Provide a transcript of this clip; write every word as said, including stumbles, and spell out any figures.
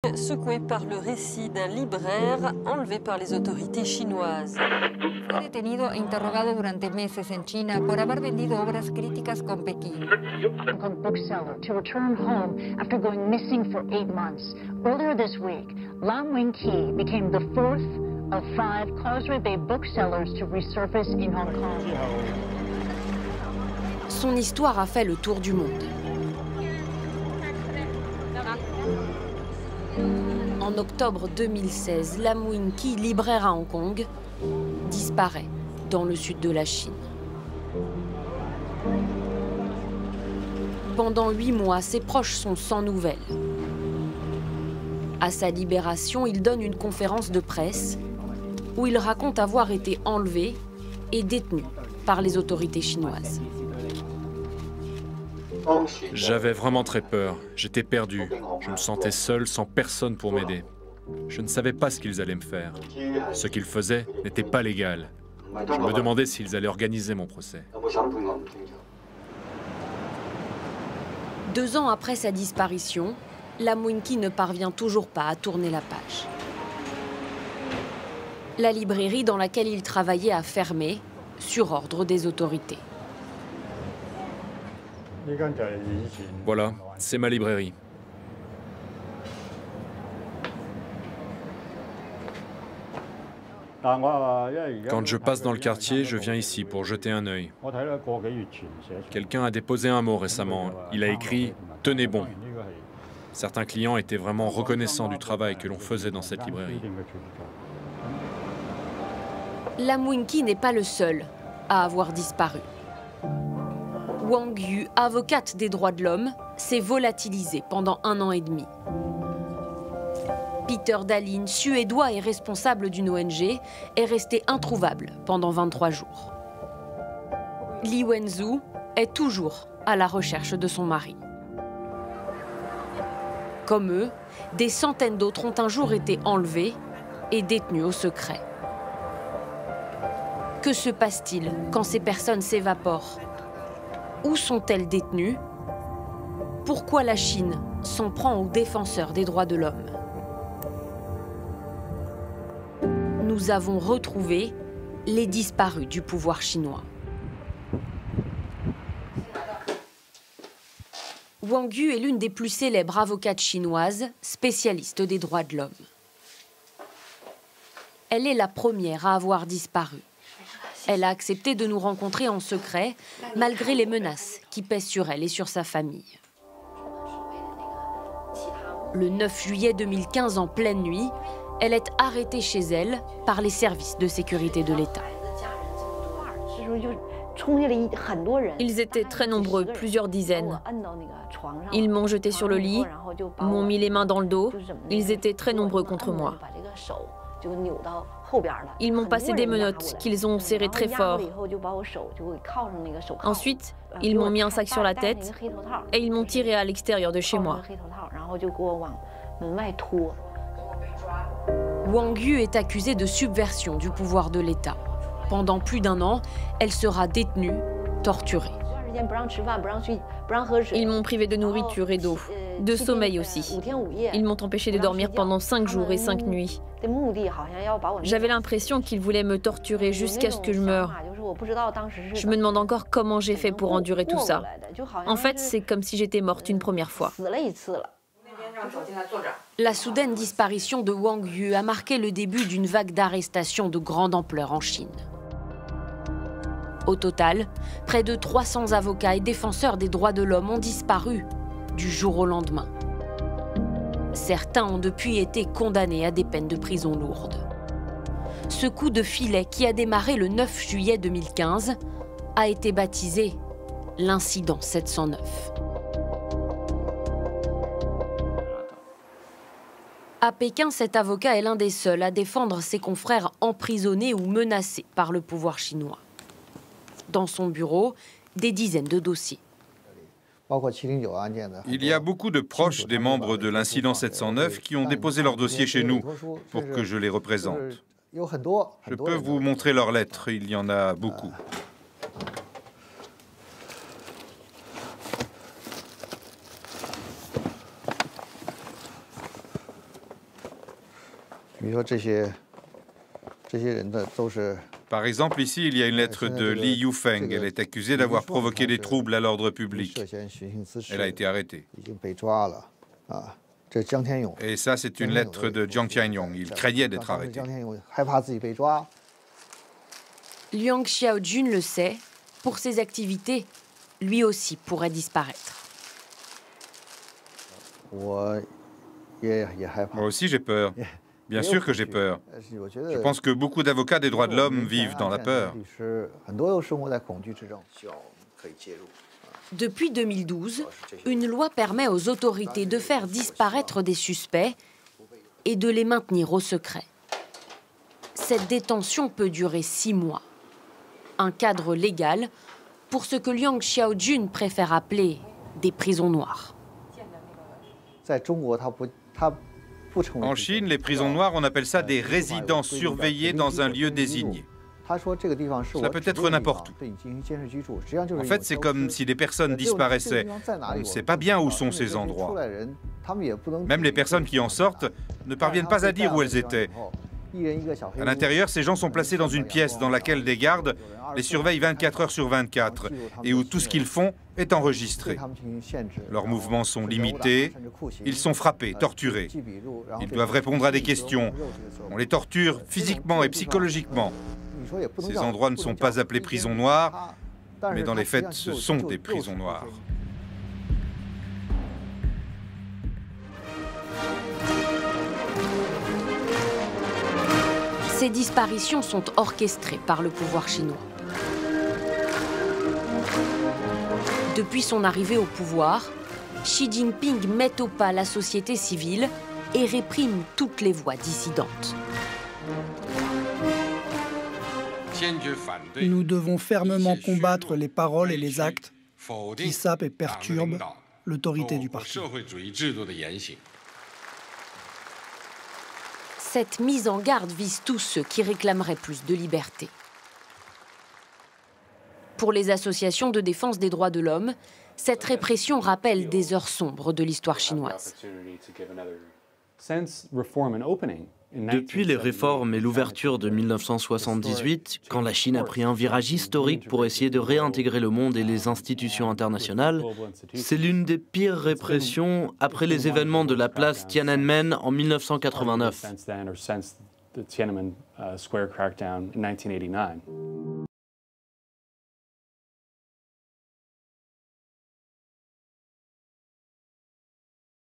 secoué par le récit d'un libraire enlevé par les autorités chinoises. Fue detenido e interrogado durante meses en China por haber vendido obras críticas con Pekín. Hong Kong bookseller to return home after going missing for eight months. Earlier this week, Lam Wing-Kee became the fourth of five Causeway Bay booksellers to resurface in Hong Kong. Son histoire a fait le tour du monde. En octobre deux mille seize, Lam Wing-Kee, libraire à Hong Kong, disparaît dans le sud de la Chine. Pendant huit mois, ses proches sont sans nouvelles. À sa libération, il donne une conférence de presse où il raconte avoir été enlevé et détenu par les autorités chinoises. J'avais vraiment très peur. J'étais perdu. Je me sentais seul, sans personne pour m'aider. Je ne savais pas ce qu'ils allaient me faire. Ce qu'ils faisaient n'était pas légal. Je me demandais s'ils allaient organiser mon procès. Deux ans après sa disparition, Lam Wing-Kee ne parvient toujours pas à tourner la page. La librairie dans laquelle il travaillait a fermé, sur ordre des autorités. Voilà, c'est ma librairie. Quand je passe dans le quartier, je viens ici pour jeter un œil. Quelqu'un a déposé un mot récemment. Il a écrit « Tenez bon ». Certains clients étaient vraiment reconnaissants du travail que l'on faisait dans cette librairie. Lam Wing-Kee n'est pas le seul à avoir disparu. Wang Yu, avocate des droits de l'homme, s'est volatilisée pendant un an et demi. Peter Dallin, suédois et responsable d'une O N G, est resté introuvable pendant vingt-trois jours. Li Wenzhou est toujours à la recherche de son mari. Comme eux, des centaines d'autres ont un jour été enlevés et détenus au secret. Que se passe-t-il quand ces personnes s'évaporent? Où sont-elles détenues? Pourquoi la Chine s'en prend aux défenseurs des droits de l'homme? Nous avons retrouvé les disparus du pouvoir chinois. Wang Yu est l'une des plus célèbres avocates chinoises, spécialiste des droits de l'homme. Elle est la première à avoir disparu. Elle a accepté de nous rencontrer en secret, malgré les menaces qui pèsent sur elle et sur sa famille. Le neuf juillet deux mille quinze, en pleine nuit, elle est arrêtée chez elle par les services de sécurité de l'État. Ils étaient très nombreux, plusieurs dizaines. Ils m'ont jeté sur le lit, m'ont mis les mains dans le dos. Ils étaient très nombreux contre moi. Ils m'ont passé des menottes qu'ils ont serrées très fort. Ensuite, ils m'ont mis un sac sur la tête et ils m'ont tiré à l'extérieur de chez moi. Wang Yu est accusée de subversion du pouvoir de l'État. Pendant plus d'un an, elle sera détenue, torturée. Ils m'ont privé de nourriture et d'eau, de sommeil aussi. Ils m'ont empêché de dormir pendant cinq jours et cinq nuits. J'avais l'impression qu'ils voulaient me torturer jusqu'à ce que je meure. Je me demande encore comment j'ai fait pour endurer tout ça. En fait, c'est comme si j'étais morte une première fois. La soudaine disparition de Wang Yu a marqué le début d'une vague d'arrestations de grande ampleur en Chine. Au total, près de trois cents avocats et défenseurs des droits de l'homme ont disparu du jour au lendemain. Certains ont depuis été condamnés à des peines de prison lourdes. Ce coup de filet, qui a démarré le neuf juillet deux mille quinze, a été baptisé l'incident sept cent neuf. À Pékin, cet avocat est l'un des seuls à défendre ses confrères emprisonnés ou menacés par le pouvoir chinois. Dans son bureau, des dizaines de dossiers. Il y a beaucoup de proches des membres de l'incident sept cent neuf qui ont déposé leurs dossiers chez nous pour que je les représente. Je peux vous montrer leurs lettres, il y en a beaucoup. Par exemple, ici, il y a une lettre de Li Yufeng. Elle est accusée d'avoir provoqué des troubles à l'ordre public. Elle a été arrêtée. Et ça, c'est une lettre de Jiang Tianyong. Il craignait d'être arrêté. Liang Xiaojun le sait, pour ses activités, lui aussi pourrait disparaître. Moi aussi, j'ai peur. Bien sûr que j'ai peur. Je pense que beaucoup d'avocats des droits de l'homme vivent dans la peur. Depuis deux mille douze, une loi permet aux autorités de faire disparaître des suspects et de les maintenir au secret. Cette détention peut durer six mois. Un cadre légal pour ce que Liang Xiaojun préfère appeler des prisons noires. En Chine, les prisons noires, on appelle ça des résidences surveillées dans un lieu désigné. Cela peut être n'importe où. En fait, c'est comme si des personnes disparaissaient. On ne sait pas bien où sont ces endroits. Même les personnes qui en sortent ne parviennent pas à dire où elles étaient. À l'intérieur, ces gens sont placés dans une pièce dans laquelle des gardes les surveillent vingt-quatre heures sur vingt-quatre et où tout ce qu'ils font est enregistré. Leurs mouvements sont limités, ils sont frappés, torturés. Ils doivent répondre à des questions. On les torture physiquement et psychologiquement. Ces endroits ne sont pas appelés prisons noires, mais dans les faits, ce sont des prisons noires. Ces disparitions sont orchestrées par le pouvoir chinois. Depuis son arrivée au pouvoir, Xi Jinping met au pas la société civile et réprime toutes les voix dissidentes. Nous devons fermement combattre les paroles et les actes qui sapent et perturbent l'autorité du parti. Cette mise en garde vise tous ceux qui réclameraient plus de liberté. Pour les associations de défense des droits de l'homme, cette répression rappelle des heures sombres de l'histoire chinoise. Depuis les réformes et l'ouverture de mille neuf cent soixante-dix-huit, quand la Chine a pris un virage historique pour essayer de réintégrer le monde et les institutions internationales, c'est l'une des pires répressions après les événements de la place Tiananmen en mille neuf cent quatre-vingt-neuf.